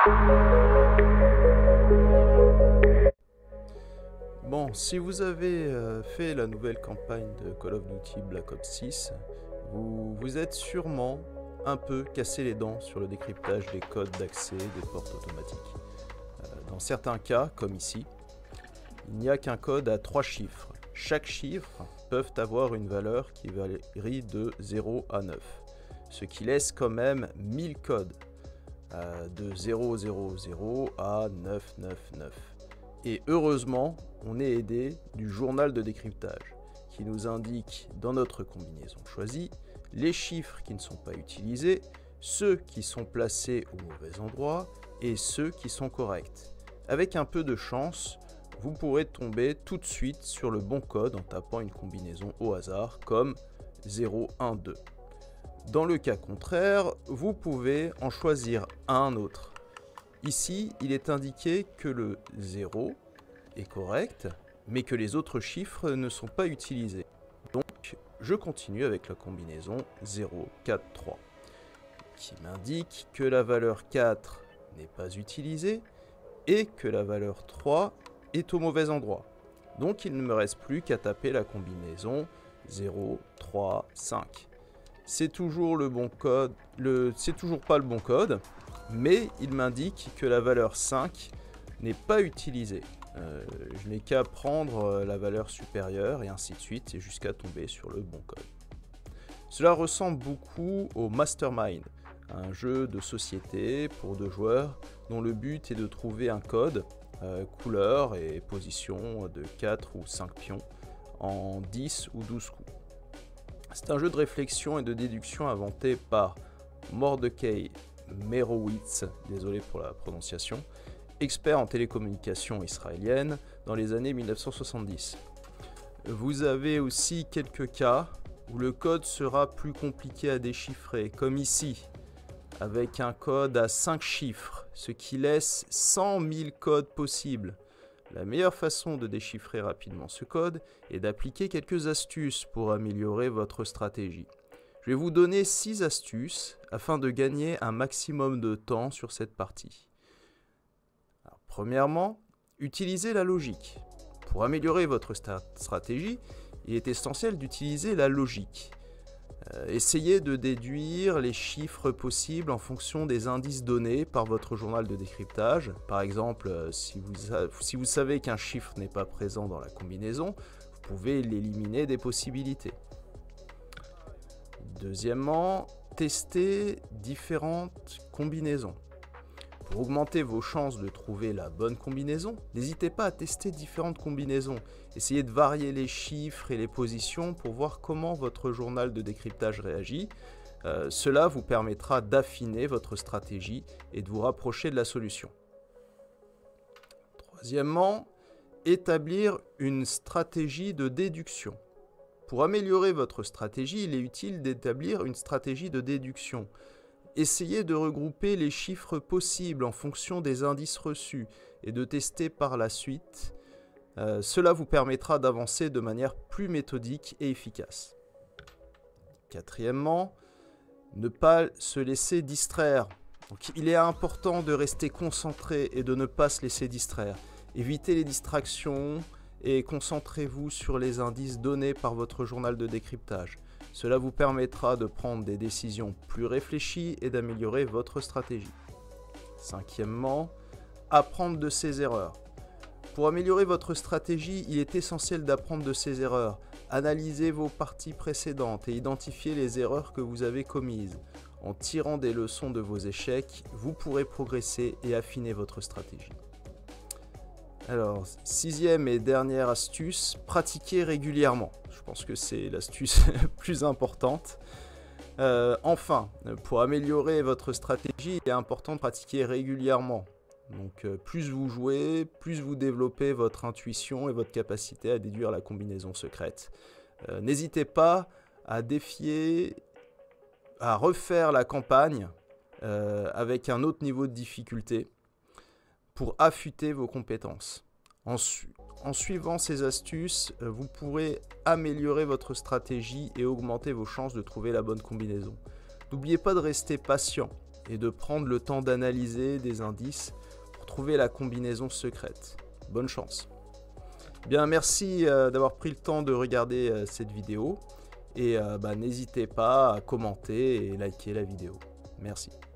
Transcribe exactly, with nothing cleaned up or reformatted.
Bon, si vous avez euh, fait la nouvelle campagne de Call of Duty Black Ops six, vous vous êtes sûrement un peu cassé les dents sur le décryptage des codes d'accès des portes automatiques. Euh, dans certains cas, comme ici, il n'y a qu'un code à trois chiffres. Chaque chiffre peut avoir une valeur qui varie de zéro à neuf, ce qui laisse quand même mille codes euh, de zéro zéro zéro à neuf neuf neuf. Et heureusement, on est aidé du journal de décryptage qui nous indique dans notre combinaison choisie les chiffres qui ne sont pas utilisés, ceux qui sont placés au mauvais endroit et ceux qui sont corrects. Avec un peu de chance, vous pourrez tomber tout de suite sur le bon code en tapant une combinaison au hasard comme zéro un deux. Dans le cas contraire, vous pouvez en choisir un autre. Ici, il est indiqué que le zéro est correct, mais que les autres chiffres ne sont pas utilisés. Donc, je continue avec la combinaison zéro quatre trois, qui m'indique que la valeur quatre n'est pas utilisée et que la valeur trois est au mauvais endroit. Donc, il ne me reste plus qu'à taper la combinaison zéro trois cinq. C'est toujours le bon code, le, c'est toujours pas le bon code, mais il m'indique que la valeur cinq n'est pas utilisée. Euh, je n'ai qu'à prendre la valeur supérieure et ainsi de suite, et jusqu'à tomber sur le bon code. Cela ressemble beaucoup au Mastermind, un jeu de société pour deux joueurs dont le but est de trouver un code, euh, couleur et position de quatre ou cinq pions en dix ou douze coups. C'est un jeu de réflexion et de déduction inventé par Mordecai Merowitz, désolé pour la prononciation, expert en télécommunications israélienne dans les années mille neuf cent soixante-dix. Vous avez aussi quelques cas où le code sera plus compliqué à déchiffrer, comme ici, avec un code à cinq chiffres, ce qui laisse cent mille codes possibles. La meilleure façon de déchiffrer rapidement ce code est d'appliquer quelques astuces pour améliorer votre stratégie. Je vais vous donner six astuces afin de gagner un maximum de temps sur cette partie. Alors, premièrement, utilisez la logique. Pour améliorer votre stratégie, il est essentiel d'utiliser la logique. Euh, essayez de déduire les chiffres possibles en fonction des indices donnés par votre journal de décryptage. Par exemple, euh, si, vous si vous savez qu'un chiffre n'est pas présent dans la combinaison, vous pouvez l'éliminer des possibilités. Deuxièmement, testez différentes combinaisons. Pour augmenter vos chances de trouver la bonne combinaison, n'hésitez pas à tester différentes combinaisons. Essayez de varier les chiffres et les positions pour voir comment votre journal de décryptage réagit. Euh, cela vous permettra d'affiner votre stratégie et de vous rapprocher de la solution. Troisièmement, établir une stratégie de déduction. Pour améliorer votre stratégie, il est utile d'établir une stratégie de déduction. Essayez de regrouper les chiffres possibles en fonction des indices reçus et de tester par la suite. Euh, cela vous permettra d'avancer de manière plus méthodique et efficace. Quatrièmement, ne pas se laisser distraire. Donc, il est important de rester concentré et de ne pas se laisser distraire. Évitez les distractions et concentrez-vous sur les indices donnés par votre journal de décryptage. Cela vous permettra de prendre des décisions plus réfléchies et d'améliorer votre stratégie. Cinquièmement, apprendre de ses erreurs. Pour améliorer votre stratégie, il est essentiel d'apprendre de ses erreurs. Analysez vos parties précédentes et identifiez les erreurs que vous avez commises. En tirant des leçons de vos échecs, vous pourrez progresser et affiner votre stratégie. Alors, sixième et dernière astuce, pratiquez régulièrement. Je pense que c'est l'astuce plus importante. Euh, enfin, pour améliorer votre stratégie, il est important de pratiquer régulièrement. Donc, euh, plus vous jouez, plus vous développez votre intuition et votre capacité à déduire la combinaison secrète. Euh, n'hésitez pas à défier, à refaire la campagne euh, avec un autre niveau de difficulté pour affûter vos compétences. En, su- en suivant ces astuces, euh, vous pourrez améliorer votre stratégie et augmenter vos chances de trouver la bonne combinaison. N'oubliez pas de rester patient. et de prendre le temps d'analyser des indices pour trouver la combinaison secrète. Bonne chance. Bien, merci euh, d'avoir pris le temps de regarder euh, cette vidéo et euh, bah, n'hésitez pas à commenter et liker la vidéo. Merci.